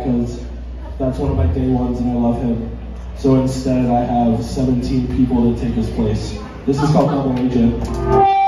because that's one of my day ones and I love him. So instead I have 17 people to take his place. This is called Double Agent.